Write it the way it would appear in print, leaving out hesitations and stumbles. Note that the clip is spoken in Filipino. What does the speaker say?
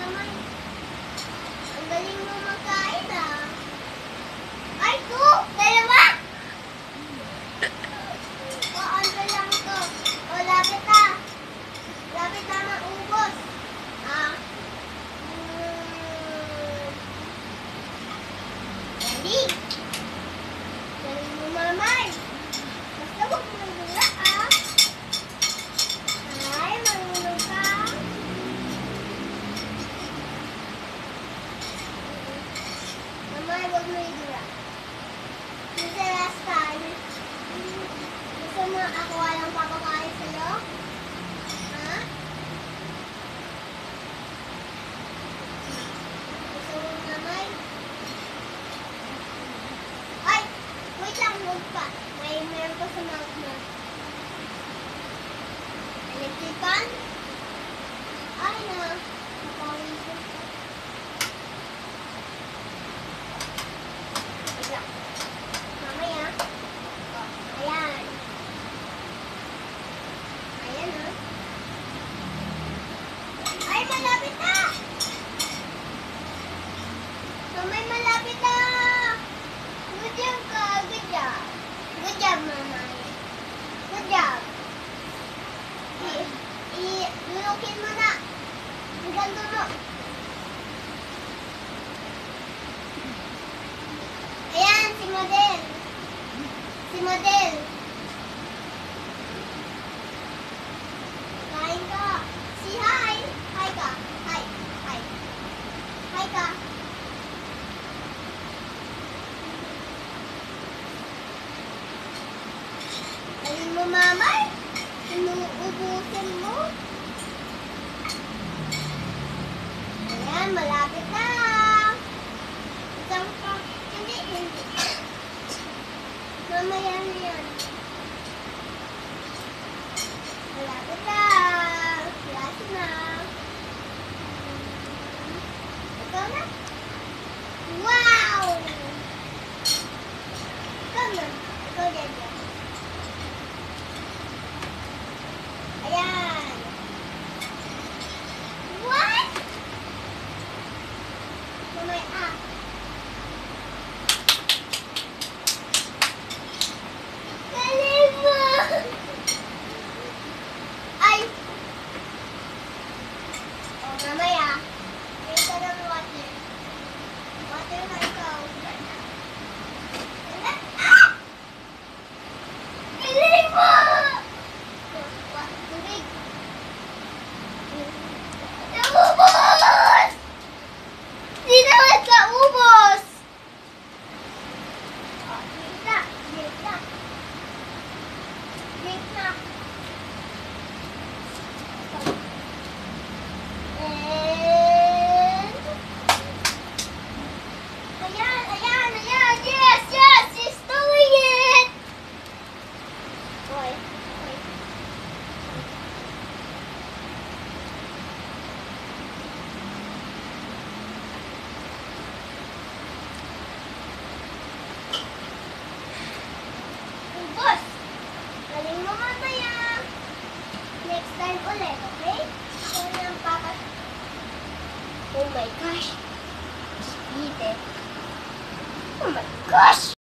naman. Ang galing mo magkain ah. Ay, 2! Dalawa! O, ano lang to? O, lapit na. Lapit na maubos. Dali. Dali mo mamay. Basta huwag mo nagula ah. Ay, marunong ka. Mamay, huwag mo nagula. Kasi last time, gusto mo ako walang papakain sa'yo? Ha? Gusto mo mamay? Ay! Wait lang, huwag pa. Meron pa sa mouth mo. Electric fan? Ay na. Napawin ko. Wait lang. Mamaya. O, ayan. Ayan ah. Ay, malapit na! Mamay, malapit na! Good job ka. Good job. Good job, mamay. Good job. Lulukin mo na. Hanggang dulo. Ayan, si Model. Si Model. Kain ka. Si hi. Hi ka. Hi. Hi. Hi ka. Alin mo, mamay? Inuubusin mo? Ayan, malapit na. Isang pa. Hindi. Mamaya na yan. Malapit na. Last na. Ikaw na. Wow! Ikaw na. Ikaw dyan. Ayan. What? Mamay, galing mo! Ay! O, mamaya. May ka ng water. Water na ikaw. Galing mo! Tubig. Naubos! Di naman sa ubos! Drink na. Drink na. Drink na. And... Ayan, ayan, ayan! Yes, yes! She's doing it! Boy. Ubos! Galing mo mamaya. Next time ulit, okay? Ako na ang papa. Oh my gosh. Sweet eh. Oh my gosh!